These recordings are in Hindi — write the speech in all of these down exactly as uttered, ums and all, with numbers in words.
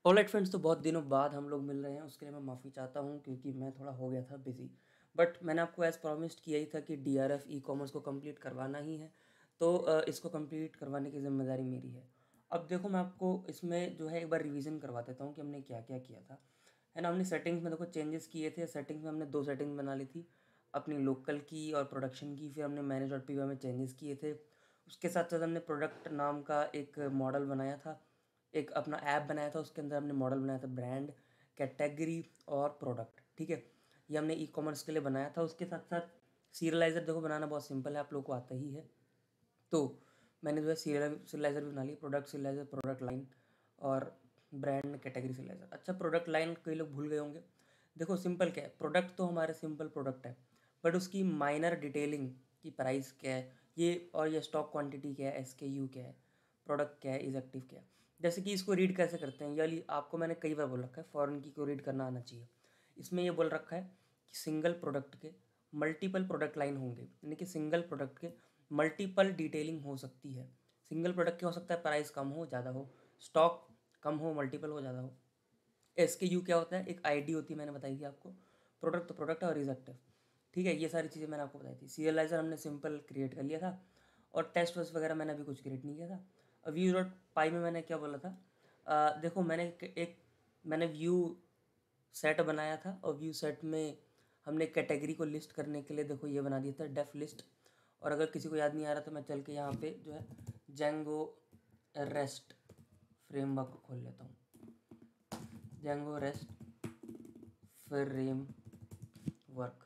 ऑलराइट फ्रेंड्स, तो बहुत दिनों बाद हम लोग मिल रहे हैं। उसके लिए मैं माफ़ी चाहता हूँ क्योंकि मैं थोड़ा हो गया था बिज़ी। बट मैंने आपको एज़ प्रॉमिस्ड किया ही था कि डीआरएफ ई कॉमर्स को कंप्लीट करवाना ही है। तो अ, इसको कंप्लीट करवाने की ज़िम्मेदारी मेरी है। अब देखो, मैं आपको इसमें जो है एक बार रिवीजन करवा देता हूँ कि हमने क्या क्या किया था। है ना, हमने सेटिंग्स में देखो चेंजेस किए थे। सेटिंग्स में हमने दो सेटिंग बना ली थी, अपनी लोकल की और प्रोडक्शन की। फिर हमने मैनेज डॉट पी वाई में चेंजेस किए थे। उसके साथ साथ हमने प्रोडक्ट नाम का एक मॉडल बनाया था, एक अपना ऐप बनाया था। उसके अंदर हमने मॉडल बनाया था ब्रांड, कैटेगरी और प्रोडक्ट। ठीक है, ये हमने ई कॉमर्स के लिए बनाया था। उसके साथ साथ सीरियलाइज़र देखो बनाना बहुत सिंपल है, आप लोग को आता ही है। तो मैंने जो है सीरियल सीरियलाइज़र भी बना ली, प्रोडक्ट सीरियलाइज़र, प्रोडक्ट लाइन और ब्रांड कैटेगरी सीरियलाइज़र। अच्छा, प्रोडक्ट लाइन कई लोग भूल गए होंगे। देखो सिंपल क्या है, प्रोडक्ट तो हमारे सिंपल प्रोडक्ट है, बट उसकी माइनर डिटेलिंग की प्राइस क्या है ये, और ये स्टॉक क्वांटिटी क्या है, एस के यू क्या है, प्रोडक्ट क्या है, इज एक्टिव क्या है। जैसे कि इसको रीड कैसे करते हैं, यानी आपको मैंने कई बार बोल रखा है फॉरेन की को रीड करना आना चाहिए। इसमें ये बोल रखा है कि सिंगल प्रोडक्ट के मल्टीपल प्रोडक्ट लाइन होंगे, यानी कि सिंगल प्रोडक्ट के मल्टीपल डिटेलिंग हो सकती है। सिंगल प्रोडक्ट के हो सकता है प्राइस कम हो ज़्यादा हो, स्टॉक कम हो, मल्टीपल हो ज़्यादा हो। एस के यू क्या होता है, एक आईडी होती है, मैंने बताई थी आपको। प्रोडक्ट तो प्रोडक्ट है और इज एक्टिव। ठीक है, ये सारी चीज़ें मैंने आपको बताई थी। सीरियलाइजर हमने सिंपल क्रिएट कर लिया था, और टेस्ट वेस्ट वगैरह मैंने अभी कुछ क्रिएट नहीं किया था। अब व्यू डॉट पाई में मैंने क्या बोला था, आ, देखो मैंने एक, एक मैंने व्यू सेट बनाया था, और व्यू सेट में हमने कैटेगरी को लिस्ट करने के लिए देखो ये बना दिया था डेफ लिस्ट। और अगर किसी को याद नहीं आ रहा तो मैं चल के यहाँ पे जो है जेंगो रेस्ट फ्रेमवर्क को खोल लेता हूँ। जेंगो रेस्ट फ्रेम वर्क,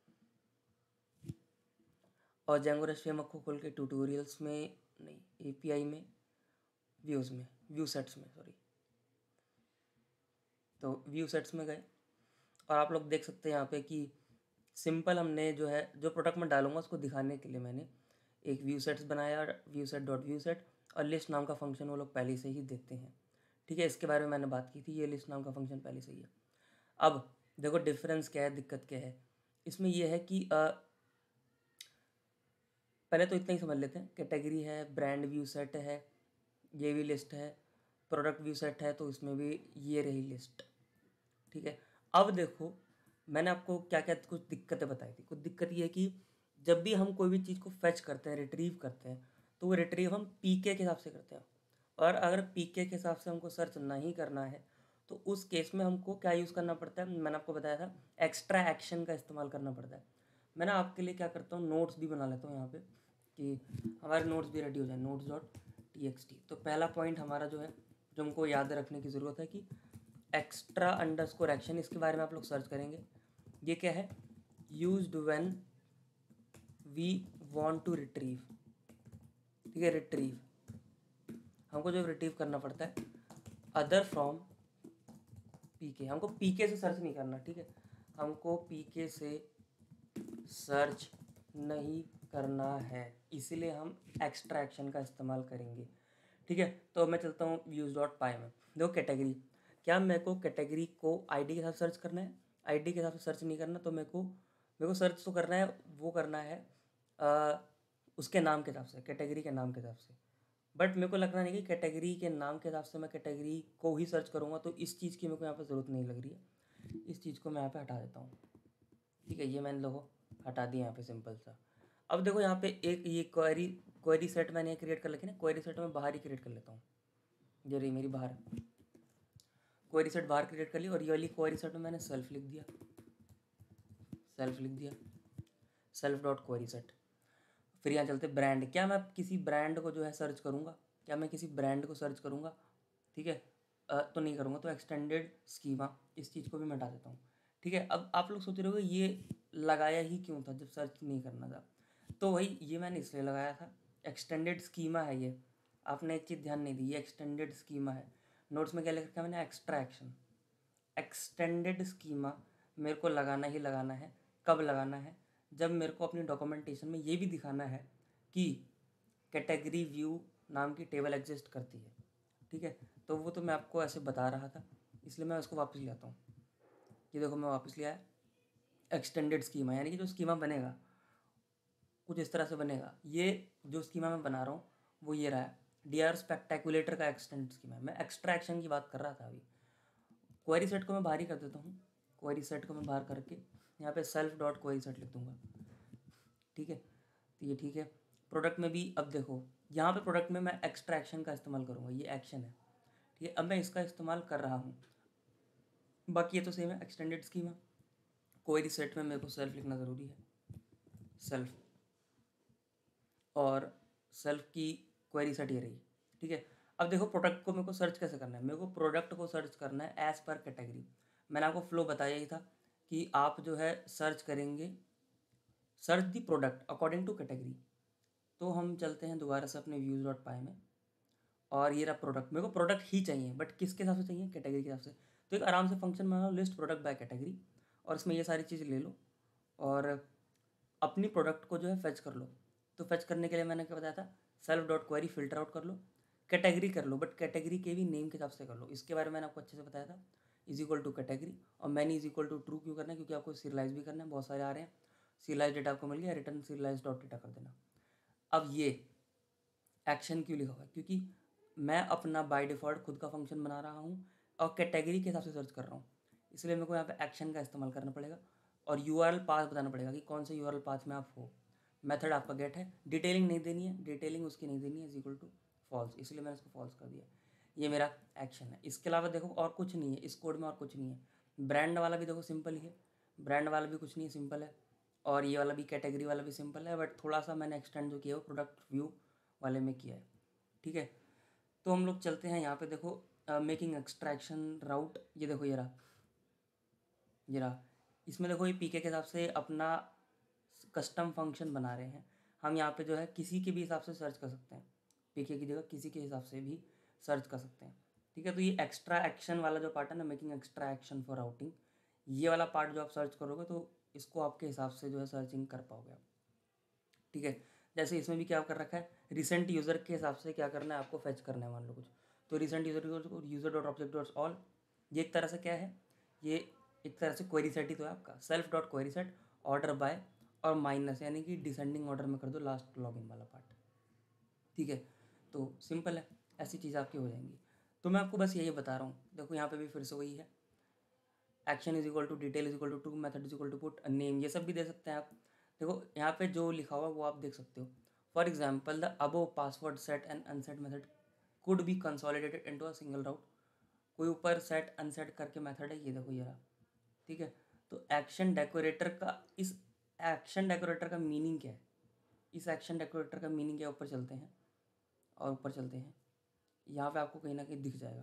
और जेंगो रेस्ट फ्रेमवर्क को खोल के ट्यूटोरियल्स में नहीं, एपीआई में, व्यूज़ में, व्यू सेट्स में, सॉरी। तो व्यू सेट्स में गए, और आप लोग देख सकते हैं यहाँ पे कि सिंपल हमने जो है जो प्रोडक्ट में डालूंगा उसको दिखाने के लिए मैंने एक व्यू सेट्स बनाया, view set dot view set. और लिस्ट नाम का फंक्शन वो लोग पहले से ही देते हैं। ठीक है, इसके बारे में मैंने बात की थी, ये लिस्ट नाम का फंक्शन पहले से ही है। अब देखो डिफरेंस क्या है, दिक्कत क्या है इसमें, यह है कि अ, पहले तो इतना ही समझ लेते हैं। कैटेगरी है, ब्रांड व्यू सेट है, ये भी लिस्ट है। प्रोडक्ट व्यू सेट है, तो इसमें भी ये रही लिस्ट। ठीक है, अब देखो मैंने आपको क्या क्या कुछ दिक्कतें बताई थी। कुछ दिक्कत ये है कि जब भी हम कोई भी चीज़ को फेच करते हैं, रिट्रीव करते हैं, तो वो रिट्रीव हम पीके के हिसाब से करते हैं। और अगर पीके के हिसाब से हमको सर्च नहीं करना है, तो उस केस में हमको क्या यूज़ करना पड़ता है, मैंने आपको बताया था एक्स्ट्रा एक्शन का इस्तेमाल करना पड़ता है। मैंने आपके लिए क्या करता हूँ, नोट्स भी बना लेता हूँ यहाँ पे कि हमारे नोट्स भी रेडी हो जाए, notes dot T X T. तो पहला पॉइंट हमारा जो है, जो हमको याद रखने की ज़रूरत है कि एक्स्ट्रा अंडरस्कोर एक्शन, इसके बारे में आप लोग सर्च करेंगे। ये क्या है, used when we want to retrieve. ठीक है, रिट्रीव हमको जो रिट्रीव करना पड़ता है अदर फ्रॉम पीके, हमको पीके से सर्च नहीं करना। ठीक है, हमको पीके से सर्च नहीं करना है, इसीलिए हम एक्स्ट्रा एक्शन का इस्तेमाल करेंगे। ठीक है, तो मैं चलता हूँ व्यूज डॉट पाई में। देखो कैटेगरी, क्या मेरे को कैटेगरी को आईडी के साथ सर्च करना है, आईडी के हिसाब से सर्च नहीं करना। तो मेरे को मेरे को सर्च तो करना है, वो करना है आ, उसके नाम के हिसाब से, कैटेगरी के नाम के हिसाब से। बट मेरे को लगना नहीं कि कैटेगरी के नाम के हिसाब से मैं कैटेगरी को ही सर्च करूँगा, तो इस चीज़ की मेरे को यहाँ पर ज़रूरत नहीं लग रही है। इस चीज़ को मैं यहाँ पे हटा देता हूँ। ठीक है, ये मैंने लोगों हटा दिया यहाँ पे, सिंपल सा। अब देखो यहाँ पे एक ये क्वेरी क्वेरी सेट मैंने क्रिएट कर रखी ना, क्वेरी सेट में बाहर ही क्रिएट कर लेता हूँ। ये रही मेरी बाहर क्वेरी सेट, बाहर क्रिएट कर ली। और ये वाली क्वेरी सेट में मैंने सेल्फ लिख दिया, सेल्फ लिख दिया, सेल्फ डॉट क्वेरी सेट। फिर यहाँ चलते ब्रांड, क्या मैं किसी ब्रांड को जो है सर्च करूँगा, क्या मैं किसी ब्रांड को सर्च करूँगा? ठीक है, अ, तो नहीं करूँगा। तो एक्सटेंडेड स्कीमा, इस चीज़ को भी मैं हटा देता हूँ। ठीक है, अब आप लोग सोच रहे होगे ये लगाया ही क्यों था जब सर्च नहीं करना था। तो वही, ये मैंने इसलिए लगाया था, एक्सटेंडेड स्कीमा है ये। आपने एक चीज़ ध्यान नहीं दी, ये एक्सटेंडेड स्कीमा है। नोट्स में क्या लिख रखा है मैंने, एक्स्ट्रा एक्शन। एक्सटेंडेड स्कीमा मेरे को लगाना ही लगाना है। कब लगाना है, जब मेरे को अपनी डॉक्यूमेंटेशन में ये भी दिखाना है कि कैटेगरी व्यू नाम की टेबल एग्जिस्ट करती है। ठीक है, तो वो तो मैं आपको ऐसे बता रहा था, इसलिए मैं उसको वापस ले आता हूँ। ये देखो मैं वापस लिया है एक्सटेंडेड स्कीमा, यानी कि जो स्कीमा बनेगा कुछ इस तरह से बनेगा। ये जो स्कीमा मैं बना रहा हूँ वो ये रहा है, डी आर स्पेक्टेकुलेटर का एक्सटेंड स्कीमा है। मैं एक्स्ट्रा एक्शन की बात कर रहा था अभी। क्वेरी सेट को मैं बाहर ही कर देता हूँ। क्वेरी सेट को मैं बाहर करके यहाँ पे सेल्फ डॉट क्वेरी सेट लिख दूँगा, ठीक है। तो ये ठीक है। प्रोडक्ट में भी अब देखो यहाँ पे प्रोडक्ट में मैं एक्स्ट्रा एक्शन का इस्तेमाल करूँगा, ये एक्शन है, ठीक है। अब मैं इसका इस्तेमाल कर रहा हूँ, बाकी ये तो सेम है। एक्सटेंडेड स्कीमा, क्वेरी सेट में मेरे को सेल्फ लिखना ज़रूरी है, सेल्फ, और सेल्फ की क्वेरी सेट ये रही, ठीक है। अब देखो प्रोडक्ट को मेरे को सर्च कैसे करना है। मेरे को प्रोडक्ट को सर्च करना है एज पर कैटेगरी। मैंने आपको फ्लो बताया ही था कि आप जो है सर्च करेंगे, search the product according to category. तो हम चलते हैं दोबारा से अपने व्यूज़ डॉट पाई में, और ये रहा प्रोडक्ट। मेरे को प्रोडक्ट ही चाहिए, बट किसके हिसाब से चाहिए, कैटेगरी के हिसाब से। तो एक आराम से फंक्शन बना लो, लिस्ट प्रोडक्ट बाय कैटेगरी, और इसमें ये सारी चीज़ ले लो और अपनी प्रोडक्ट को जो है फेच कर लो। तो फेच करने के लिए मैंने क्या बताया था, self dot query filter out कर लो, कैटेगरी कर लो, बट कैटेगरी के भी नेम के हिसाब से कर लो। इसके बारे में मैंने आपको अच्छे से बताया था। इज इक्वल टू कैटेगरी, और many is equal to true क्यों करना है, क्योंकि आपको सीरियलाइज भी करना है, बहुत सारे आ रहे हैं। सीरियलाइज डेटा आपको मिल गया, रिटर्न सीरियलाइज डॉट डेटा कर देना। अब ये एक्शन क्यों लिखा हुआ है, क्योंकि मैं अपना बाय डिफ़ॉल्ट खुद का फंक्शन बना रहा हूँ और कैटेगरी के हिसाब से सर्च कर रहा हूँ, इसलिए मेरे को यहाँ पे एक्शन का इस्तेमाल करना पड़ेगा। और यूआरएल पाथ बताना पड़ेगा कि कौन से यूआरएल पाथ में आप हो। मेथड आपका गेट है, डिटेलिंग नहीं देनी है, डिटेलिंग उसकी नहीं देनी है, इज इक्वल टू फॉल्स, इसलिए मैंने इसको फॉल्स कर दिया। ये मेरा एक्शन है। इसके अलावा देखो और कुछ नहीं है इस कोड में, और कुछ नहीं है। ब्रांड वाला भी देखो सिंपल ही है, ब्रांड वाला भी कुछ नहीं है, सिंपल है। और ये वाला भी कैटेगरी वाला भी सिंपल है, बट थोड़ा सा मैंने एक्सटेंड जो किया है वो प्रोडक्ट व्यू वाले में किया है, ठीक है। तो हम लोग चलते हैं यहाँ पे, देखो मेकिंग एक्सट्रैक्शन राउट, ये देखो ये रहा, ये रहा। इसमें देखो ये पीके के हिसाब से अपना कस्टम फंक्शन बना रहे हैं। हम यहाँ पे जो है किसी के भी हिसाब से सर्च कर सकते हैं, पीके की जगह किसी के हिसाब से भी सर्च कर सकते हैं, ठीक है। तो ये एक्स्ट्रा एक्शन वाला जो पार्ट है ना, making extra action for routing, ये वाला पार्ट जो आप सर्च करोगे तो इसको आपके हिसाब से जो है सर्चिंग कर पाओगे आप, ठीक है। जैसे इसमें भी क्या कर रखा है, रिसेंट यूज़र के हिसाब से क्या करना है आपको फेच करना है, मान लो कुछ। तो recent user user dot object dot all, ये एक तरह से क्या है, ये एक तरह से क्वेरी सेट ही तो है आपका। Self dot query set order by और माइनस, यानी कि डिसेंडिंग ऑर्डर में कर दो लास्ट लॉगिन वाला पार्ट, ठीक है। तो सिंपल है, ऐसी चीज़ आपकी हो जाएंगी। तो मैं आपको बस यही बता रहा हूँ। देखो यहाँ पे भी फिर से वही है, action is equal to detail is equal to true, method is equal to put name, ये सब भी दे सकते हैं आप। देखो यहाँ पे जो लिखा हुआ वो आप देख सकते हो। For example the above password set and unset method could be consolidated into a single route. कोई ऊपर सेट अनसेट करके मेथड है, ये देखो ये रहा, ठीक है। तो एक्शन डेकोरेटर का, इस एक्शन डेकोरेटर का मीनिंग क्या है, इस एक्शन डेकोरेटर का मीनिंग क्या, ऊपर चलते हैं और ऊपर चलते हैं, यहाँ पे आपको कहीं ना कहीं दिख जाएगा,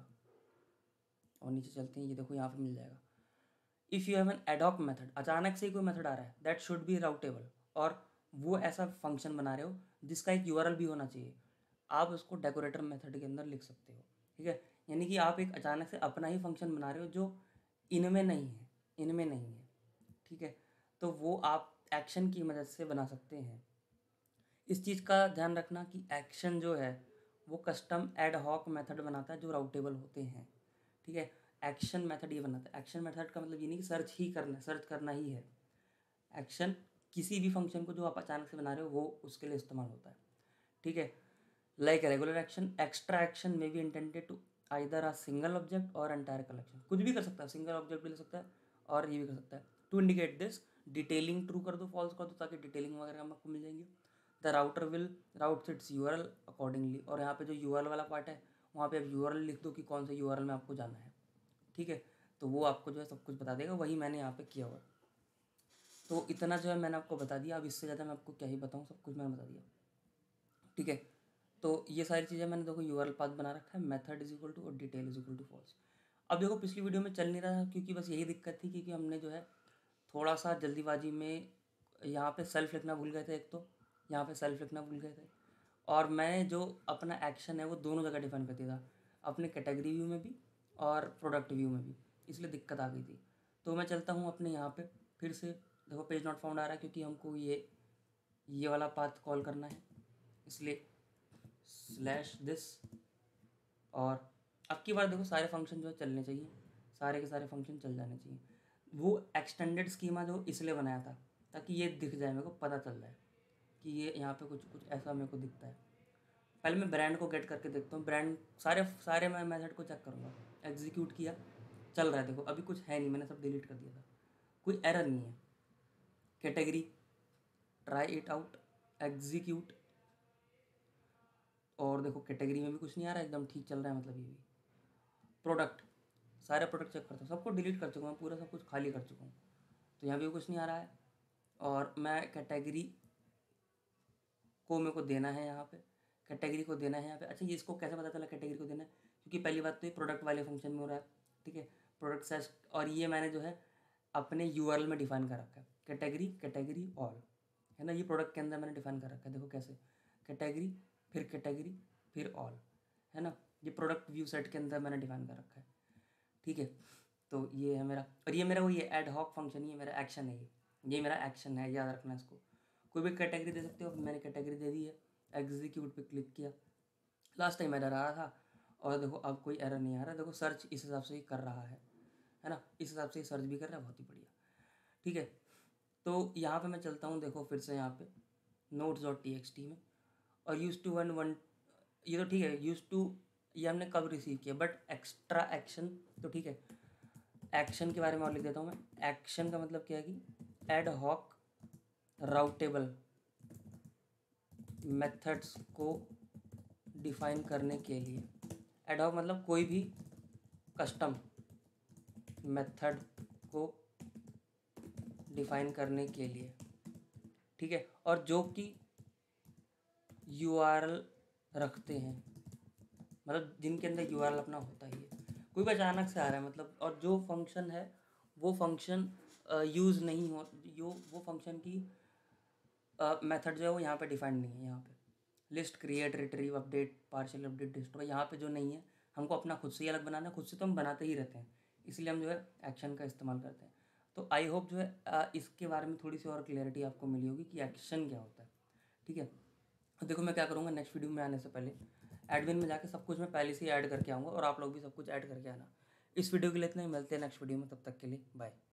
और नीचे चलते हैं, ये देखो यहाँ पे मिल जाएगा। If you have an ad hoc method, अचानक से ही कोई मेथड आ रहा है दैट शुड बी राउटेबल, और वो ऐसा फंक्शन बना रहे हो जिसका एक यूआरएल भी होना चाहिए, आप उसको डेकोरेटर मेथड के अंदर लिख सकते हो, ठीक है। यानी कि आप एक अचानक से अपना ही फंक्शन बना रहे हो जो इनमें नहीं है, इनमें नहीं है, ठीक है। तो वो आप एक्शन की मदद से बना सकते हैं। इस चीज़ का ध्यान रखना कि एक्शन जो है वो कस्टम एड हॉक मेथड बनाता है जो राउटेबल होते हैं, ठीक है। एक्शन मेथड ये बनाता है। एक्शन मेथड का मतलब ये नहीं कि सर्च ही करना, सर्च करना ही है। एक्शन किसी भी फंक्शन को जो आप अचानक से बना रहे हो वो उसके लिए इस्तेमाल होता है, ठीक है। Like regular action, extra action may be intended to either a single object or entire collection, कुछ भी कर सकता है, सिंगल ऑब्जेक्ट भी ले सकता है और ये भी कर सकता है। To indicate this, detailing true कर दो, फॉल्स कर दो, ताकि डिटेलिंग वगैरह आपको मिल जाएंगे। The router will route its URL accordingly, और यहाँ पे जो यूआरएल वाला पार्ट है वहाँ पे आप यूआरएल लिख दो कि कौन से यूआरएल में आपको जाना है, ठीक है। तो वो आपको जो है सब कुछ बता देगा, वही मैंने यहाँ पे किया हुआ। तो इतना जो है मैंने आपको बता दिया, अब इससे ज़्यादा मैं आपको क्या ही बताऊँ, सब कुछ मैंने बता दिया, ठीक है। तो ये सारी चीज़ें मैंने देखो यूआरएल पाथ बना रखा है, मेथड इज इक्वल टू और detail is equal to false. अब देखो पिछली वीडियो में चल नहीं रहा था क्योंकि बस यही दिक्कत थी, क्योंकि हमने जो है थोड़ा सा जल्दीबाजी में यहाँ पे सेल्फ लिखना भूल गए थे, एक तो यहाँ पे सेल्फ लिखना भूल गए थे, और मैंने जो अपना एक्शन है वो दोनों जगह डिफाइन कर दिया था, अपने कैटेगरी व्यू में भी और प्रोडक्ट व्यू में भी, इसलिए दिक्कत आ गई थी। तो मैं चलता हूँ अपने यहाँ पे फिर से, देखो पेज नॉट फाउंड आ रहा है क्योंकि हमको ये ये वाला पाथ कॉल करना है, इसलिए स्लैश दिस। और अब की बार देखो सारे फंक्शन जो है चलने चाहिए, सारे के सारे फंक्शन चल जाने चाहिए। वो एक्सटेंडेड स्कीमा जो इसलिए बनाया था ताकि ये दिख जाए, मेरे को पता चल जाए कि ये यहाँ पे कुछ कुछ ऐसा मेरे को दिखता है। पहले मैं ब्रांड को गेट करके देखता हूँ, ब्रांड सारे सारे मैं मेथड को चेक करूँगा। एग्जीक्यूट किया, चल रहा है, देखो अभी कुछ है नहीं, मैंने सब डिलीट कर दिया था, कोई एरर नहीं है। Category, try it out, execute, और देखो कैटेगरी में भी कुछ नहीं आ रहा, एकदम ठीक चल रहा है, मतलब ये भी। प्रोडक्ट, सारे प्रोडक्ट चेक करता हूँ, सबको डिलीट कर चुका हूँ, पूरा सब कुछ खाली कर चुका हूँ, तो यहाँ भी कुछ नहीं आ रहा है। और मैं कैटेगरी को मेरे को देना है यहाँ पे, कैटेगरी को देना है यहाँ पे। अच्छा, ये इसको कैसे पता चला कैटेगरी को देना है, क्योंकि पहली बात तो ये प्रोडक्ट वाले फंक्शन में हो रहा है, ठीक है, प्रोडक्ट सर्च, और ये मैंने जो है अपने यूआरएल में डिफाइन कर रखा है, कैटेगरी कैटेगरी ऑल, है ना, ये प्रोडक्ट के अंदर मैंने डिफाइन कर रखा है, देखो कैसे, कैटेगरी फिर कैटेगरी फिर ऑल, है ना, ये प्रोडक्ट व्यू सेट के अंदर मैंने डिफाइन कर रखा है, ठीक है। तो ये है मेरा, और ये मेरा वही है एड हॉक फंक्शन, ये मेरा एक्शन है, ये ये मेरा एक्शन है, याद रखना इसको। कोई भी कैटेगरी दे सकते हो, मैंने कैटेगरी दे दी है, एग्जीक्यूट पे क्लिक किया, लास्ट टाइम एरर आ रहा था, और देखो अब कोई एरर नहीं आ रहा, देखो सर्च इस हिसाब से ही कर रहा है है ना, इस हिसाब से ही सर्च भी कर रहा है, बहुत ही बढ़िया, ठीक है। तो यहाँ पे मैं चलता हूँ, देखो फिर से यहाँ पे notes dot T X T में, और यूज टू वन वन, ये तो ठीक है, यूज टू ये हमने कब रिसीव किया, बट एक्स्ट्रा एक्शन तो ठीक है। एक्शन के बारे में और लिख देता हूँ मैं, एक्शन का मतलब क्या है कि एड हॉक राउटेबल मेथड्स को डिफाइन करने के लिए, एड हॉक मतलब कोई भी कस्टम मेथड को डिफाइन करने के लिए, ठीक है, और जो कि यूआरएल रखते हैं, मतलब जिनके अंदर यूआरएल अपना होता ही है, कोई भी अचानक से आ रहा है मतलब, और जो फंक्शन है वो फंक्शन यूज़ नहीं हो, यो वो फंक्शन की मेथड जो है वो यहाँ पे डिफाइंड नहीं है, यहाँ पे list, create, retrieve, update, partial update, destroy, यहाँ पे जो नहीं है, हमको अपना खुद से ही अलग बनाना है, खुद से तो हम बनाते ही रहते हैं, इसलिए हम जो है एक्शन का इस्तेमाल करते हैं। तो आई होप जो है आ, इसके बारे में थोड़ी सी और क्लियरिटी आपको मिली होगी कि एक्शन क्या होता है, ठीक है। तो देखो मैं क्या करूँगा, नेक्स्ट वीडियो में आने से पहले एडमिन में जाके सब कुछ मैं पहले से ही ऐड करके आऊँगा, और आप लोग भी सब कुछ ऐड करके आना। इस वीडियो के लिए इतना ही, मिलते हैं नेक्स्ट वीडियो में, तब तक के लिए बाय।